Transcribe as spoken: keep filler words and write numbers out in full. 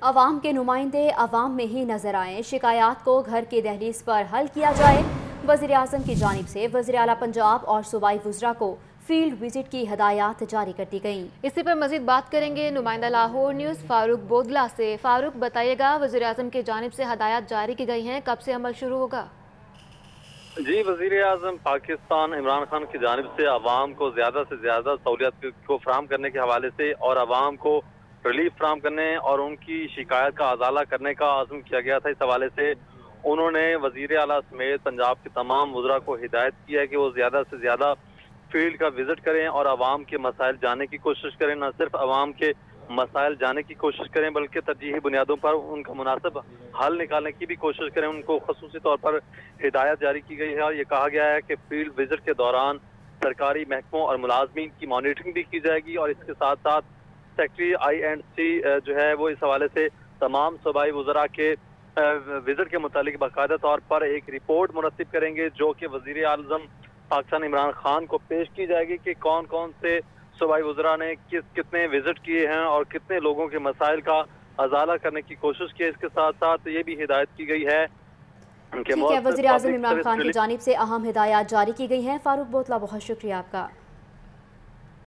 عوام کے نمائندے عوام میں ہی نظر آئیں، شکایات کو گھر کی دہلیز پر حل کیا جائے۔ وزیر اعظم کی جانب سے وزیر اعلیٰ پنجاب اور صوبائی وزراء کو فیلڈ وزٹ کی ہدایات جاری کر دی گئیں۔ اسی پر مزید بات کریں گے نمائندہ لاہور نیوز فاروق بودلہ سے۔ فاروق، بتائیے گا وزیر اعظم کی جانب سے ہدایات جاری کی گئی ہیں، کب سے عمل شروع ہوگا؟ جی، وزیر اعظم پاکستان عمران خان کی جانب سے عوام کو زیادہ سے زیادہ سہولیات کو فراہم کرنے کے حوالے سے اور عوام کو ریلیف فراہم کرنے اور ان کی شکایت کا ازالہ کرنے کا عزم کیا گیا تھا۔ اس حوالے سے انہوں نے وزیر اعلیٰ سمیت پنجاب کے تمام وزراء کو ہدایت کی ہے کہ وہ زیادہ سے زیادہ فیلڈ کا وزٹ کریں اور عوام کے مسائل جاننے کی کوشش کریں۔ نہ صرف عوام کے مسائل جاننے کی کوشش کریں بلکہ ترجیحی بنیادوں پر ان کا مناسب حل نکالنے کی بھی کوشش کریں۔ ان کو خصوصی طور پر ہدایت جاری کی گئی ہے اور یہ کہا گیا ہے کہ فیلڈ وزٹ کے دوران سرکاری محکموں اور ملازمین کی مانیٹرنگ بھی کی جائے گی اور اس کے ساتھ ساتھ سیکٹری آئی اینڈ سی جو ہے وہ اس حوالے سے تمام صوبائی وزراء کے وزٹ کے متعلق باقاعدہ طور پر ایک رپورٹ مرتب کریں گے جو کہ وزیر اعظم پاکستان عمران خان کو پیش کی جائے گی کہ کون کون سے صوبائی وزراء نے کس کتنے وزٹ کیے ہیں اور کتنے لوگوں کے مسائل کا ازالہ کرنے کی کوشش کی ہے۔ اس کے ساتھ ساتھ یہ بھی ہدایت کی گئی ہے ٹھیک ہے، وزیر اعظم عمران خان کی جانب سے اہم ہدایات جاری کی گئی ہیں۔ فاروق بودلہ، بہت شکریہ آپ کا۔